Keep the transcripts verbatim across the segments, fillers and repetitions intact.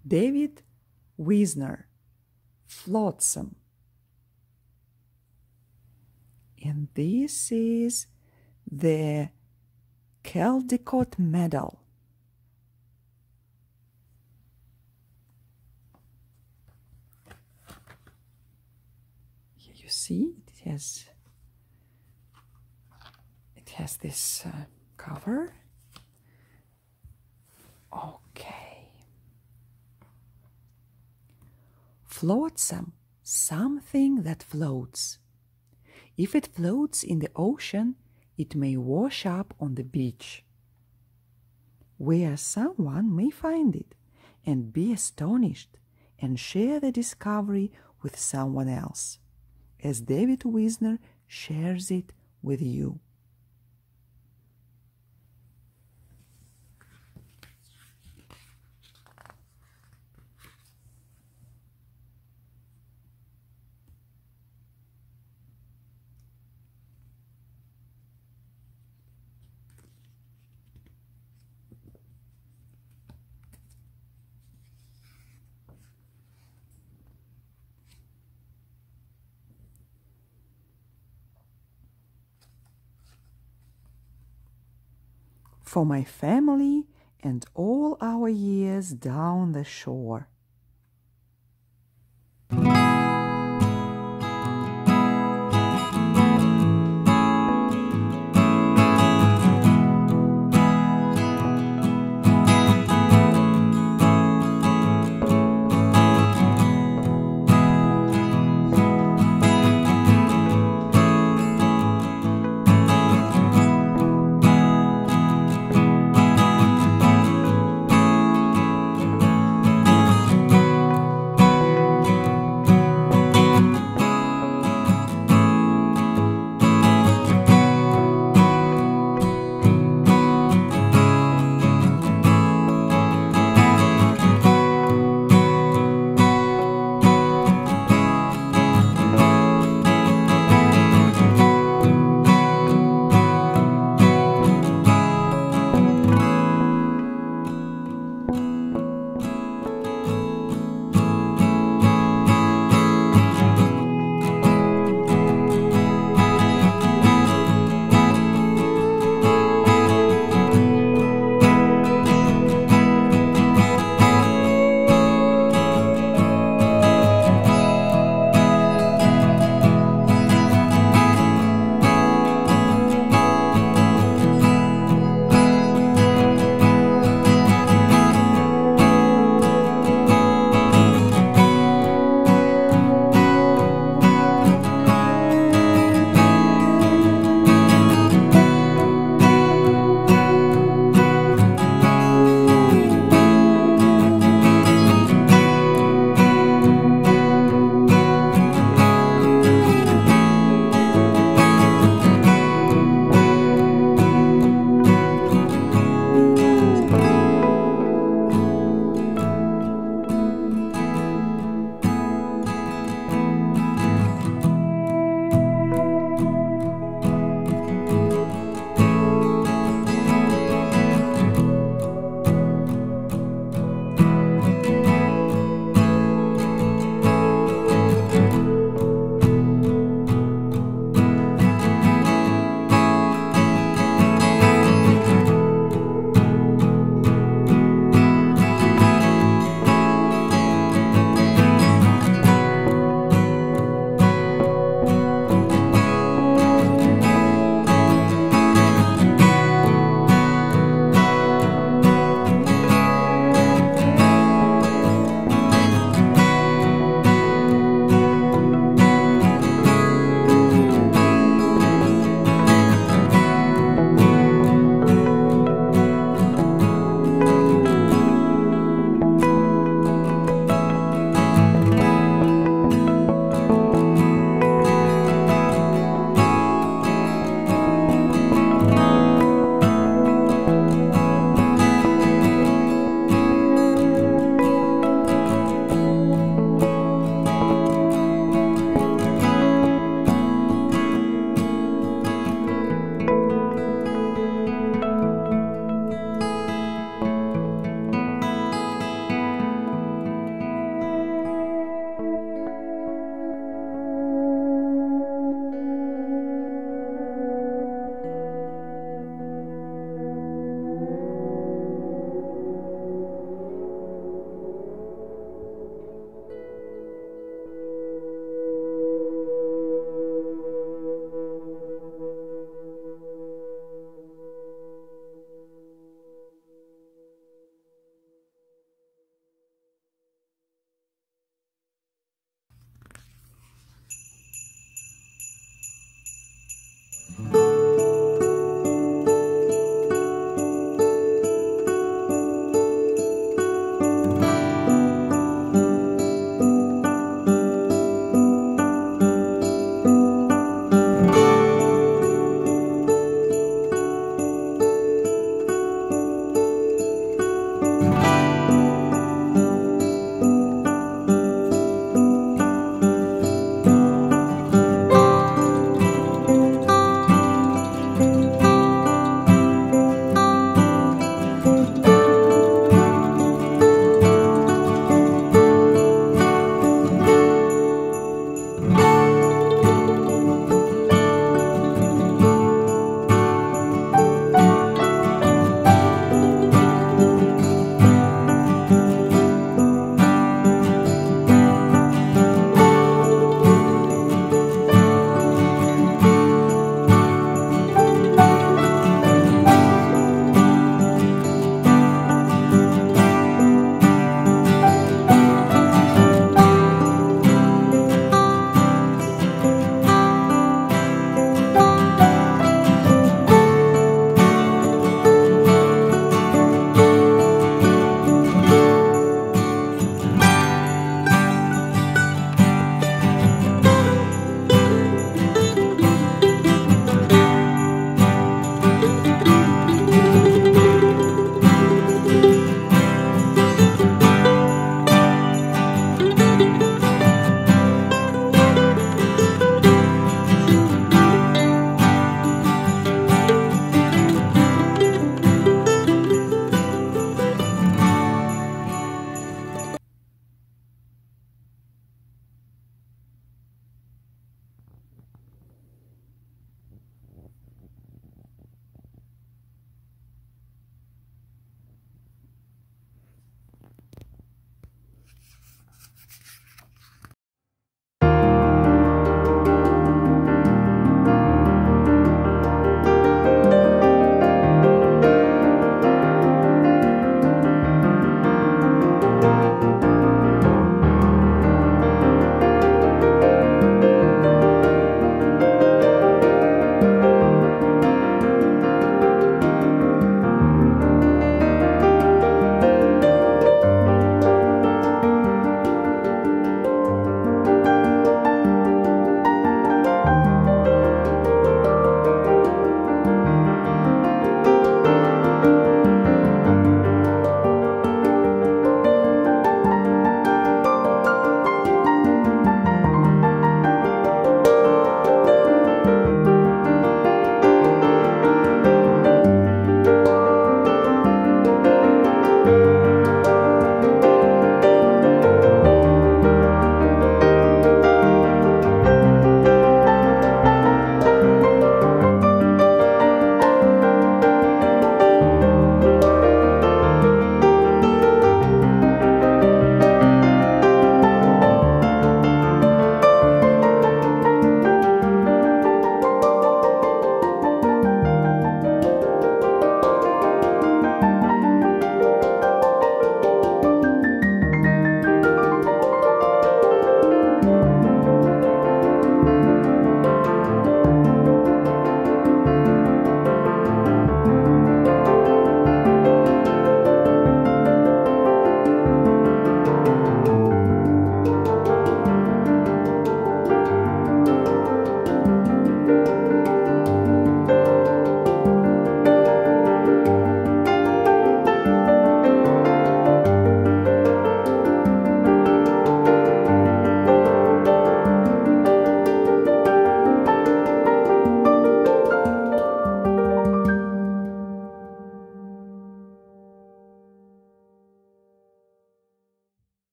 David Wiesner, Flotsam. And this is the Caldecott medal. Here you see it has it has this uh, cover. Okay. Flotsam, something that floats. If it floats in the ocean, it may wash up on the beach, where someone may find it and be astonished and share the discovery with someone else, as David Wiesner shares it with you. For my family and all our years down the shore.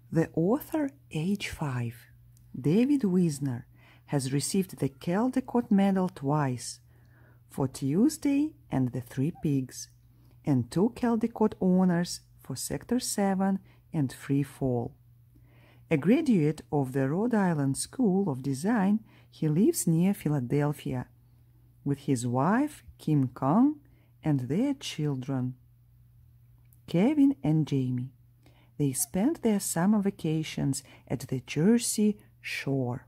The author, age five, David Wiesner, has received the Caldecott Medal twice, for Tuesday and the Three Pigs, and two Caldecott honors for Sector seven and Free Fall. A graduate of the Rhode Island School of Design, he lives near Philadelphia with his wife, Kim Kong, and their children, Kevin and Jamie. They spent their summer vacations at the Jersey Shore.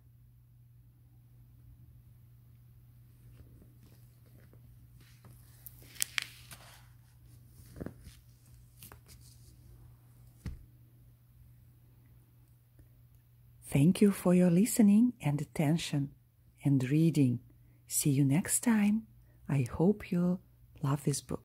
Thank you for your listening and attention and reading. See you next time. I hope you'll love this book.